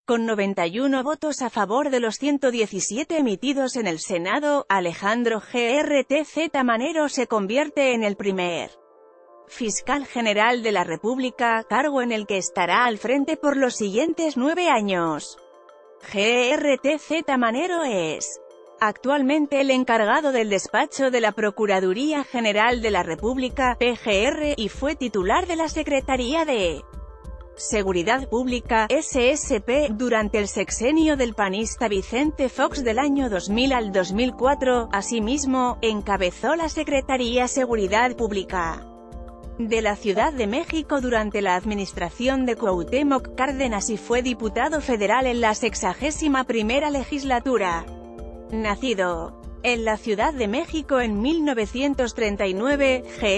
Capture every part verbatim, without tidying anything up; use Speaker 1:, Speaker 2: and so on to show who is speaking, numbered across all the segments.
Speaker 1: Con noventa y uno votos a favor de los ciento diecisiete emitidos en el Senado, Alejandro Gertz Manero se convierte en el primer fiscal general de la República, cargo en el que estará al frente por los siguientes nueve años. Gertz Manero es actualmente el encargado del despacho de la Procuraduría General de la República, P G R, y fue titular de la Secretaría de Seguridad Pública, S S P, durante el sexenio del panista Vicente Fox del año dos mil al dos mil cuatro, asimismo, encabezó la Secretaría Seguridad Pública de la Ciudad de México durante la administración de Cuauhtémoc Cárdenas y fue diputado federal en la sexagésima primera legislatura. Nacido en la Ciudad de México en mil novecientos treinta y nueve,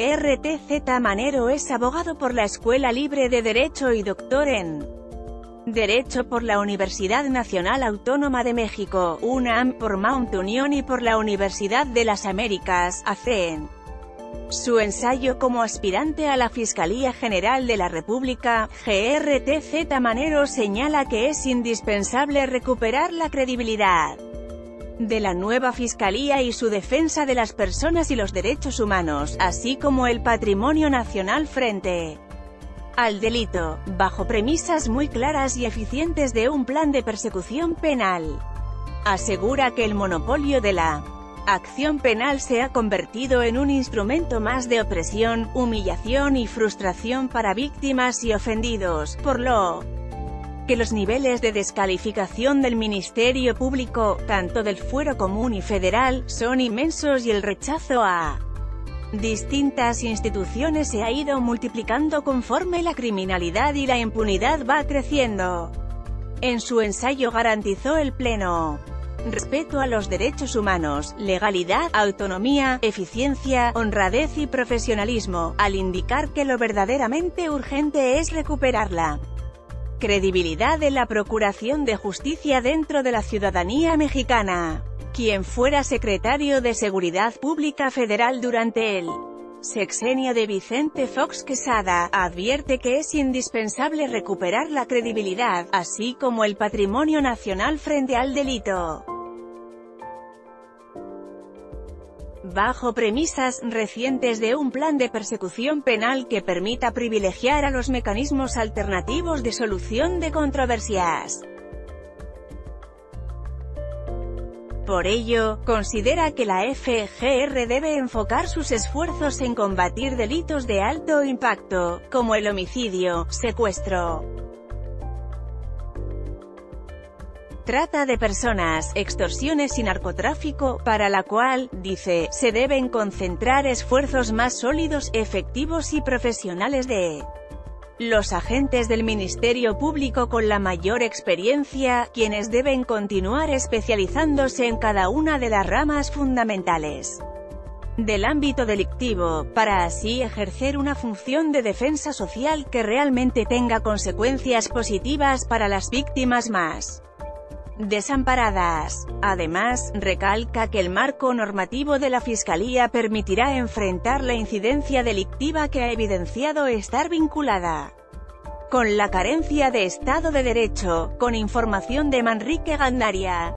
Speaker 1: Gertz Manero es abogado por la Escuela Libre de Derecho y doctor en Derecho por la Universidad Nacional Autónoma de México, UNAM, por Mount Union y por la Universidad de las Américas, A C E N. Su ensayo como aspirante a la Fiscalía General de la República, Gertz Manero señala que es indispensable recuperar la credibilidad de la nueva Fiscalía y su defensa de las personas y los derechos humanos, así como el patrimonio nacional frente al delito, bajo premisas muy claras y eficientes de un plan de persecución penal. Asegura que el monopolio de la acción penal se ha convertido en un instrumento más de opresión, humillación y frustración para víctimas y ofendidos, por lo que los niveles de descalificación del Ministerio Público, tanto del fuero común y federal, son inmensos y el rechazo a distintas instituciones se ha ido multiplicando conforme la criminalidad y la impunidad va creciendo. En su ensayo garantizó el pleno respeto a los derechos humanos, legalidad, autonomía, eficiencia, honradez y profesionalismo, al indicar que lo verdaderamente urgente es recuperarla credibilidad de la Procuración de Justicia dentro de la ciudadanía mexicana. Quien fuera secretario de Seguridad Pública Federal durante el sexenio de Vicente Fox Quesada, advierte que es indispensable recuperar la credibilidad, así como el patrimonio nacional frente al delito. Bajo premisas recientes de un plan de persecución penal que permita privilegiar a los mecanismos alternativos de solución de controversias. Por ello, considera que la F G R debe enfocar sus esfuerzos en combatir delitos de alto impacto, como el homicidio, secuestro, trata de personas, extorsiones y narcotráfico, para la cual, dice, se deben concentrar esfuerzos más sólidos, efectivos y profesionales de los agentes del Ministerio Público con la mayor experiencia, quienes deben continuar especializándose en cada una de las ramas fundamentales del ámbito delictivo, para así ejercer una función de defensa social que realmente tenga consecuencias positivas para las víctimas más desamparadas. Además, recalca que el marco normativo de la Fiscalía permitirá enfrentar la incidencia delictiva que ha evidenciado estar vinculada con la carencia de Estado de Derecho, con información de Manrique Gandaria.